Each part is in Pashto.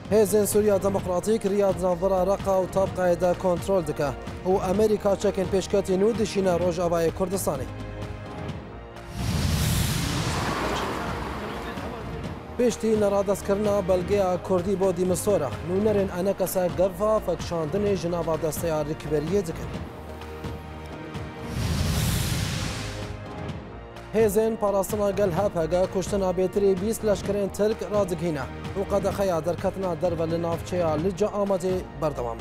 هێزن سووریا دموکراتیک ریاد ناوبەرە ڕقا و تابقایدا کۆنترۆل دکە و ئەمریکا چەکن پێشکەتین و دشینە ڕۆژئاوای کوردستانی. پشتی نەڕادەستکردنا بەلگەیە کوردی بۆ دیمەسۆرە نونەرێن ئەنەکەسە گەڤا فەکشاندنێ ژناوا دەستەیە ڕکبەریە دکن. هێزن پاراستنا گەل هەپەگە کوشتنا بێتری 20 لەشکرێن ترک ڕادگهینە و قەدەخەیە دەرکەتنا دەربە لە ناوچەیە لجە ئامادێ بەردەوام.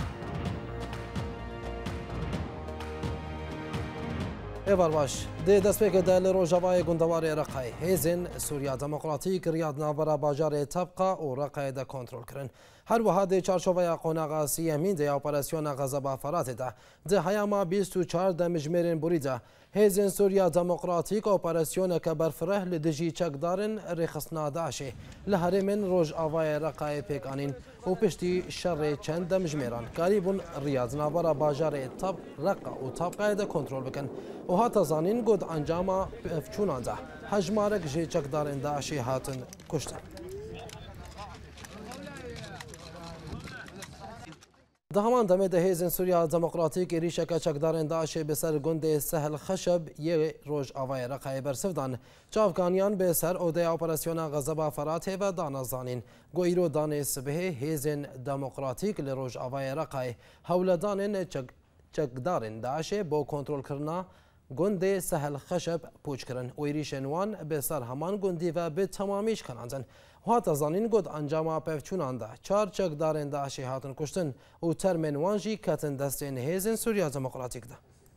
ئێوار باش دێ دەستپێکەدا لە ڕۆژەوای گوندەواری ڕقای هێزن سووریا دموکراتیک ریاد ناوبەرە باژارێ تەبقا و ڕقایدا کۆنترۆلکردن. هەروەها دێ چارچۆڤەیە قۆناغا سیەمین دێ ئۆپەراسیۆنە غەزە بافەراتێدا دێ هەیاما 24 دەمژمێرên بوریدا هێزن سووریا دموکراتیک ئۆپەراسیۆنەکە بەرفرەه لە دژی چەکدارن ڕێخستنا داعشێ لە هەرێمن ڕۆژئاوای ڕقای پێکانین و پشتی شەڕێ چەند دەمژمێران کاری بوون ریاد ناوبەرە باژارێ تەب ڕقا و تابقایدا کۆنترۆل بکەن و هاتە زانین گۆد ئەنجاما پێفچووناندا هەژمارەك ژێ چەکدارên داعشێ هاتن کوشتن. ده همان دمه ده هێزن سووریا دموکراتیک ێریشەکە چەکدارên داعشێ بەسەر گوندێ سەهل خەشەب یê ڕۆژئاوای ڕقایê بەرسڤدان çavkaniyan bêser odeya operasyona Xeze Baferat hêve danezanîn got îro danê sibihê hêzên demokratîk li Rojavayê Reqayê hewledanên çekdarên Daişê bo kontrolkirina gundê Sehel Xeşeb pûç kirin û êrişên wan bi ser heman gundî ve bi temamî şiqelandin. Hata zanîn got encama pevçûnan da çar çekdarên Daişê hatin kuştin û termên wan jî ketin destên hêzên Sûriya Demokratîk de.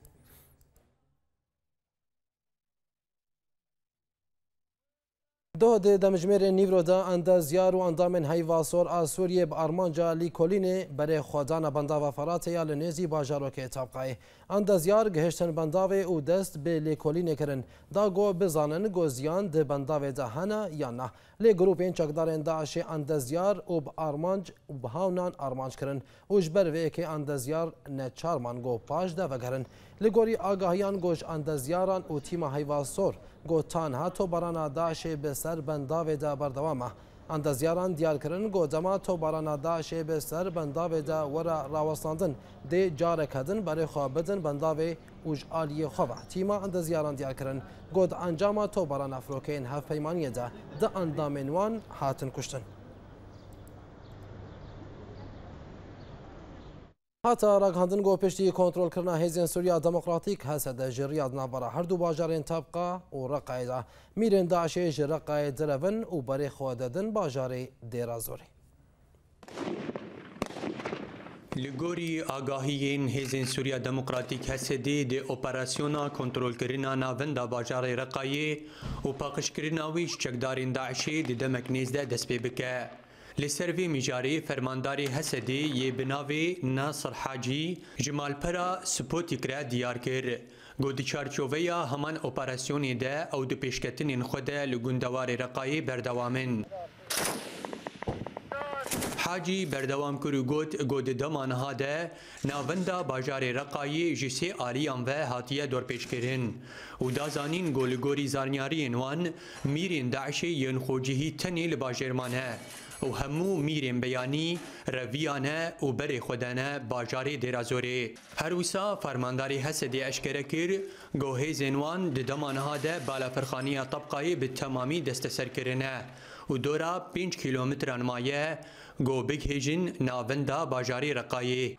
Dodê demijmêrên Nîvro de endeziyar û endamên heyvasor a Sûriyê bi armanca Lîkolînê berê xwedana bendava Feratê ya li nêzî bajarokê Tabqayê. Endeziyar gihiştin bendavê û dest bi Lêkolînê kirin. Da got bizanin got ziyan di bendavê de hene yan na. Lê grûpên çekdarên Daişê endeziyar û bi armanc û bi hawnan armanc kirin û ji ber vê yekê endeziyar neçarman got paş de vegerin. Li gorî agahiyan got ji endezyaran û tîma heyvasor gotan tobarana Daişê bi ser bendavê de berdewam e. Endezyaran diyar kirin got dema tobarana Daişê bi ser bendavê de were rawestandin dê carek hedin berê xwe bidin bendavê û ji aliyê xwe ve. Tîma endezyaran diyar kirin got encama tobarana firokeyên hevpeymaniyê de di endamên wan hatin kuştin. Hata ragihandin got piştî kontrolkirina hêzên Sûriya Demokratîk hese de ji Riyad navbera her du bajarên Tabqa û Reqayê de mîrên Daişê ji Reqayê direvin û berê xwe dedin bajarê Dêrazorê. Li gorî agahiyên hêzên Sûriya Demokratîk Hesedê de operasyona kontrolkirina navinda bajarê Reqayê û paqijkirina wî ji çekdarên Daişê di demek nêz de dest pê bike. Li ser vê mijarê fermandarê Hesedê yê bi navê Nasir Hacî ji malpera Spotî kire diyar kir. Got di çarçoveya heman operasyonê de ew di pêşketinên xwe de li gundewarê Reqayê berdewamin. Hacî berdewam kir û got di dema niha de navinda bajarê Reqayê ji sê aliyan ve hatiye dorpêçkirin û da zanîn got li gorî zarniyariyên wan mîrên Daişê yên xwecihî tenê li bajêrman e. û hemû mîrên beyanî reviyan e û berê xwe dene bajarê Dêrazorê. Her wisa fermandarê Hesedê eşkere kir got hêzên wan di dema niha de balafirxaniya Tabqayê bi temamî desteserkirin e û dora 5 kîlometran maye got bighêjin navinda bajarê Reqayê.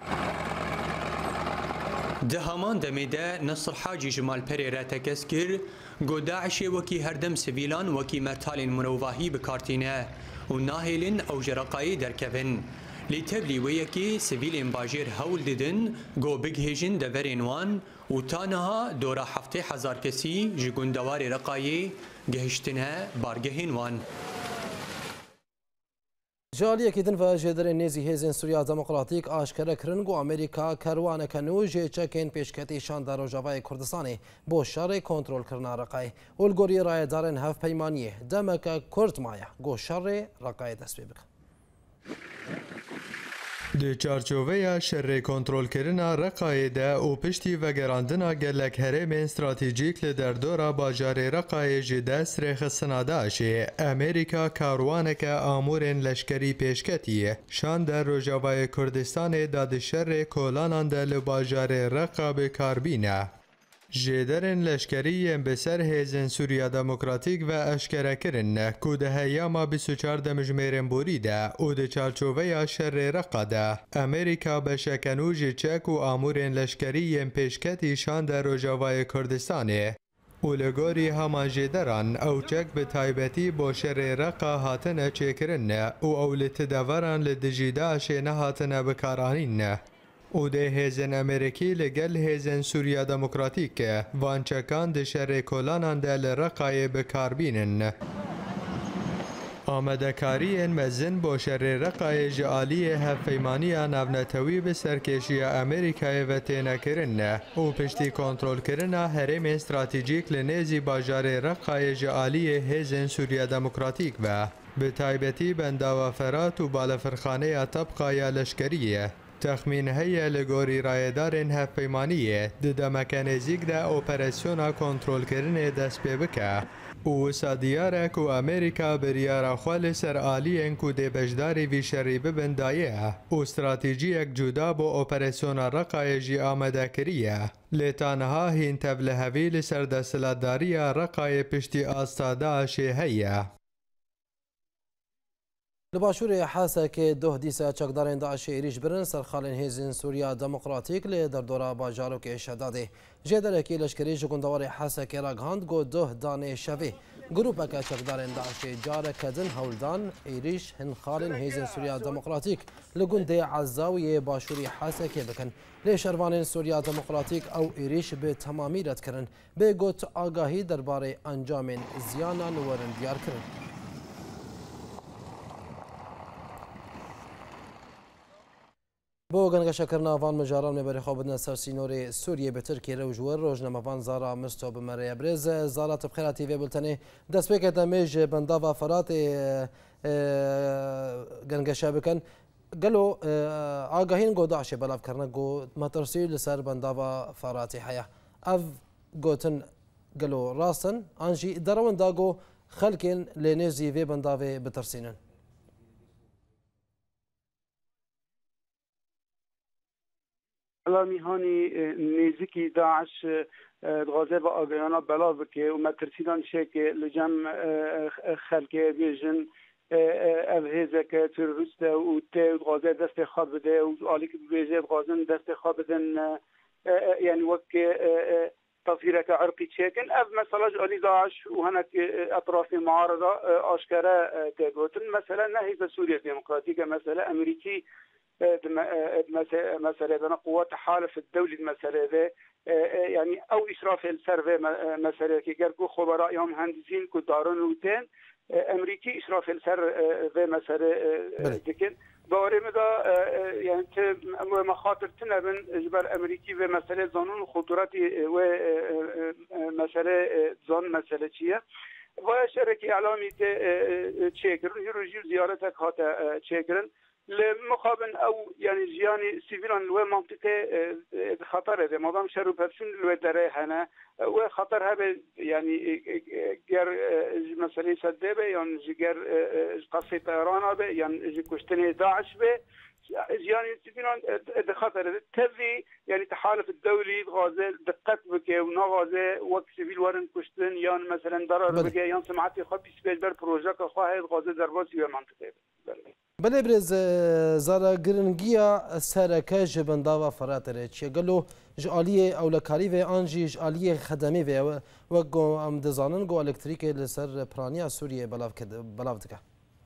Di heman demê de Nasir Hacî ji malperê re tekez kir got Daişê wekî herdem sivîlan wekî mertalên mirovahî bikartîne û nahêlin ew ji Reqayê derkevin. Lê tevlî wê yekê sivîlên bajêr hewl didin got bighêjin deverên wan û ta niha dora 7,000 kesî ji gundewarê Reqayê gihiştine bargehên wan. Ji aliyekî din ve jêderên nêzî hêzên Sûriya Demokratîk aşkere kirin got Amerîka kerwaneke nû jê çekên pêşketî şanda Rojavayê Kurdistanê bo şerê kontrolkirina Reqayê û li gorî rayedarên hevpeymaniyê demeke Kurd maye got şerê Reqayê dest pê bikin. دی چارچوبه شر کنترل کردن رقای ده و پشتی و گراندنا گلک هرم استراتژیک لدردورا باجار رقای جدست رخ سناداشه امریکا کاروانک آمورن لشکری پیشکتیه شان در روجاوای کردستان داد شر کولانان دل باجار رقا کاربینه جدرن لشکری بسر هیزن سوریا دموکراتیک و اشکره کرن کود هیاما 24 دمجمیرن بوریده او ده چارچوبه شر رقاده امریکا به شکنوج چک و آمورن لشکری پیشکتی شان در روجاوای کردستانه اولگوری همان جدران او چک به تایبتی با شر رقا هاتن چکرن او اولت دوران لدجیداش نهاتن بکارانین او ده هیزن امریکی لگل هیزن سوریا دموکراتیک وانچکان ده شر کولانان دل رقای بکاربینن آمدکاری مزن با شر رقای جعالی هفیمانی نونتوی به سرکشی امریکای و تینکرن او پشتی کنترل کرن هرم استراتژیک لنیزی باجار رقای جعالی هیزن سوریا دموکراتیک و به تایبتی بنداوافرات و بالفرخانه طبقای لشکریه تخمین هی لگوری رایدارن هفیمانیه ده مکانیزیک ده اپراسیونا کنترل کردن دست پی بکه او سادیاره کو امریکا بریارا خوال سر آلین کو ده بجداری وی شری ببندایه او استراتیجی یک جدا با اپراسیونا رقای جی آمده کریه لیتانها هین تبله هویل سر دستلاتداری رقای پشتی آستاده شیهیه لباشور حاسك ده ديسا چقدارين داعش إيريش برن سرخالين هيزن سوريا ديمقراطيك لدردورا باجارو که شداده جدركي لشكري جگندوار حاسك راگهاند گو ده دانه شوي گروپا که چقدارين داعش جاره کدن هولدان إيريش هن خالين هيزن سوريا ديمقراطيك لگنده عزاوي باشوري حاسك بكن لشروانين سوريا ديمقراطيك او إيريش به تمامی رد کرن به گوت آگاهی درباره انجام زیانا نورن دیار کرن بو گنگشا کرنا وان مجاران مبری خوابدن سر سینور سوریه به ترکیه رو جور روزنامه وان زارا مرستو بمره ابرز زارا تبخیرا تیوی بلتنه دست بکه دمیج بنداوا فرات گنگشا بکن قالوا آگاهین گو داعش بلاف کرنا گو مترسیل لسر بنداوا فرات حیا اف گوتن قالوا راسن انجي درون داغو خلكن لنزي في بنداوي بترسينن على هاني نزيكي داعش غازي باغيانا بلاوكي وما ترسيدان شيك لجم خلكي بيجن اف هيزك تيروريستا و تي غازي دست خواب بده و عليك بيجي غازن دست خواب بدن يعني وك تصويرك عرقي تشيكن اف مثلا علي داعش وهناك اطراف معارضه اشكره تقولن مثلا نهي سوريا الديمقراطيه مثلا امريكي مسألة بنا قوات تحالف الدولي المسألة يعني أو إشراف السرفة مسألة كي قالوا خبراء يوم مهندسين كدارون وتين أمريكي إشراف السر في مسألة لكن باري مدى يعني مخاطر تنبن إجبار أمريكي في مسألة زانون خطوراتي ومسألة زان مسألة شيء وشركة إعلامي تشيكرن يروجي زيارتك هاتا تشيكرن لمقابل او يعني جياني سيفيلان و منطقه خطر ده مادام شرو بفشن لو دره هنا و خطر هذا يعني غير مساله سدبه يعني غير قصه طيران به يعني كشتني داعش به يعني سيفيلان خطر تبي يعني تحالف الدولي غازه دقت بك ونغازه وقت سيفيل ورن كشتن يعني مثلا ضرر بك يعني سمعتي خبي سبيل بروجه خواهد غازه درباسي منطقه بله برز زارا گرنگیا سرکه جبنداوا فراتره چه گلو جالیه اولکاری و آنجی جالیه خدمه و گو ام دزانن گو الکتریک لسر پرانیا سوریه بلاف دکه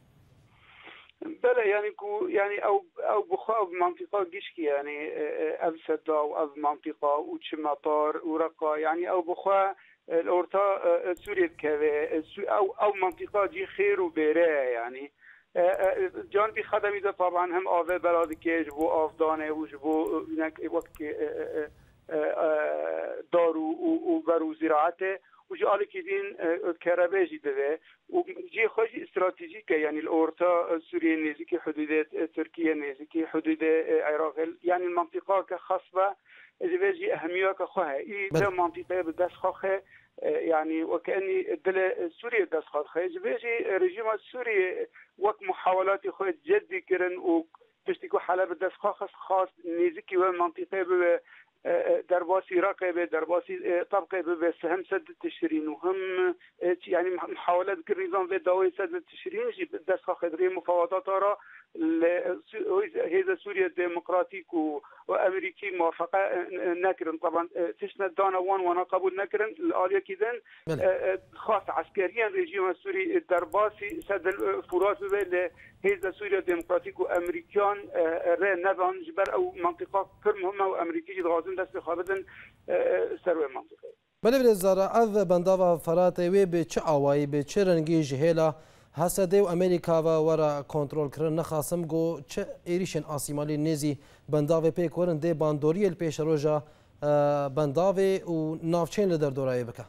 بله يعني او بخاف منطقه جيشكي يعني اف سدا او اف منطقه او مطار ورقه يعني او بخا الاورتا سوريا كذا او منطقه جي خير وبيره يعني جانبی خدمی ده طبعا هم آوه برادی که جبو آفدانه و جبو وقت دارو و برو زراعته وجي آلك دين كرباجي دبي وجي خوش استراتيجية يعني الأورتا سوريا نزيكي حدود تركيا نزيكي حدود العراق يعني المنطقة كخصبة جي أهمية كخوها إيه منطقة بدأس خوها يعني وكأني دل سوريا دأس خوها جي رجيم السوري وقت محاولات خوها جدي كرن وتشتكوا حالة بدأس خاص نزيكي ومنطقة درباسي راقبه درباسي طبقه به سهم سد التشرين وهم يعني محاولات النظام في دواوي سد التشرين دست خدري مفاوضات را هذا سوريا الديمقراطيك وامريكي موافقه نكرن طبعا تشنا دانا وان وانا قبول نكرن الاليه كذا خاص عسكريا رجيم السوري الدرباسي سد الفرات به هذا سوريا الديمقراطيك وامريكان را نظام جبر او منطقه كل مهمه وامريكي غازن دست خابدن سروي منطقه بله بلزارا از بنداوا فرات وی به چه آوایی به چه رنگی جهلا حسده و امریکا و ورا کنترل کردن نخواستم گو چه ایریشن آسیمالی نزی بنداوا پیک ورن ده باندوری الپیش روزا بنداوا و نافچین لدر دورای بکه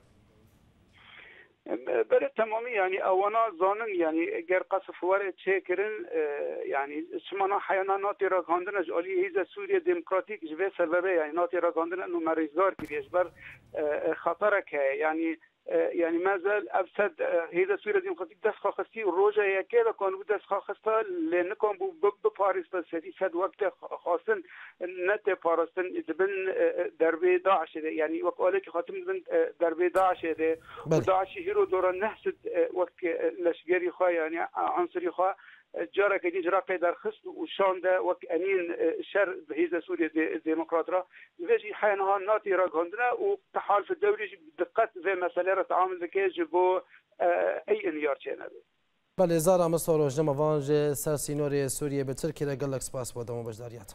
بله تمامی يعني اوانا ظانن يعني غير قصف ورد شاكرن يعني شمانا حيانا ناتي راكاندن جالي هيزا سوريا ديمقراطيك جبه سببه يعني ناتي راكاندن انه مريزدار كي يجبر خطرك يعني ما زال افسد هيدا سوريا ديمقراطيك دست خاصتي روجا يكاد كان دست خاصتا لانكم بباريس سدي سد وقت خاصن نت بارستن دبن دربي داعش يعني وقالك خاتم دبن دربي داعش ده داعش هيرو دور نحسد وقت لشجري خا يعني عنصري خا جارة كدي جراقي در خص وشان ده وك أنين شر بهذا سوريا ديمقراطرة يجي حينها ناتي راجندنا وتحالف الدولي بدقة في مسألة تعامل ذكي جبو أي انهيار كان. بله زارا مصور جمع وانج سرسينوري سوريا بتركيا لقلك سباس بودم وبجداريات.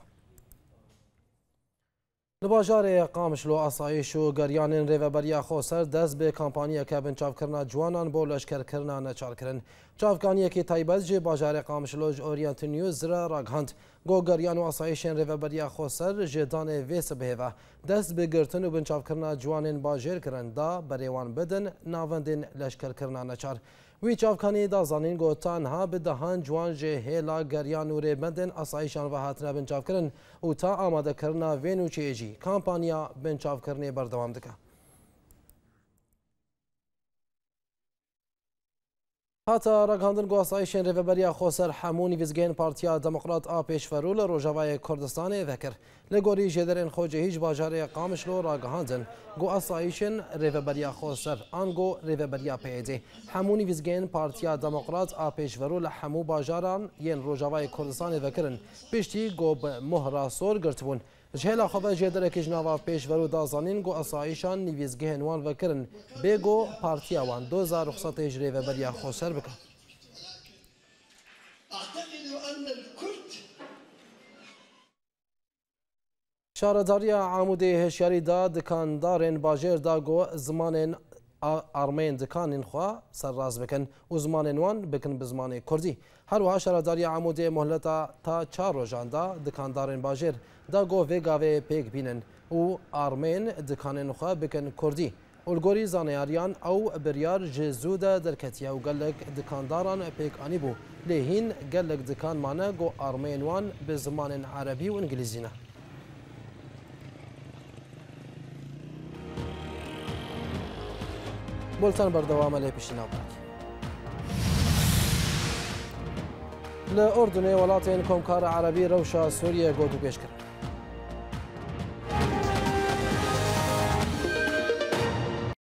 لباجار قامشلو آسایش و گریانین ریوبریا خوسر دست به کمپانیا که بنچاف کرنا جوانان بو لشکر کرنا نچار کرن. چافکانیه که تایبت جه باجار قامشلو اورینت نیوز را راگهاند. گو گریان و آسایشین ریوبریا خوسر جدان ویس بهوا دست به گرتن و بنچاف کرنا جوانین باجر کرن دا بریوان بدن ناوندین لشکر کرنا نچار. وی چافکانی دا زانین گو تانها به دهان جوان جه هیلا گریان و ریبندن آسایشان و هاتنا بنچاف کرن و تا آماده کرنا وینو چیجی کامپانیا بنچاف کرنی بردوام دکه. هاتا راگهاندن گو آسایشین ریوبریا خوسر حمونی ویزگین پارتیا دموکرات پیشورو لروجاوای کردستان ذکر لگوری جدرین خوجه هیچ باجار قامشلو راگهاندن گو آسایشین ریوبریا خوسر آنگو ریوبریا پیده حمونی ویزگین پارتیا دموکرات پیشورو لحمو باجاران ین روجاوای کردستان ذکرن پشتی گو مهرا سور گرتبون جهلا خبر جدر که جناب پیشورو دازانین گو آسایشان نیویزگهن وان وکرن بگو پارتیا وان 2000 رخصت اجری و بریا خوشر بکن. شارداری عمود هشیاری دا دکاندارن باجر دا گو زمان آرمین دکانین خوا سرراز بکن و زمان وان بکن بزمان کردی. هر وها شارداری عمود مهلتا تا 4 روزان دا دکاندارن باجر دا گو ویگاوی پیک بینن و آرمین دکانین خوا بکن کردی. الگوری زانیاریان او بریار جزود درکتیا و گلک دکانداران پیک آنی بو لیهین گلک دکان مانه گو آرمین وان به زمان عربی و انگلیزینه. بولتن بردوام لی پیشینا برک. لأردن ولاتین کمکار عربی روشا سوریه گودو پیش کرد.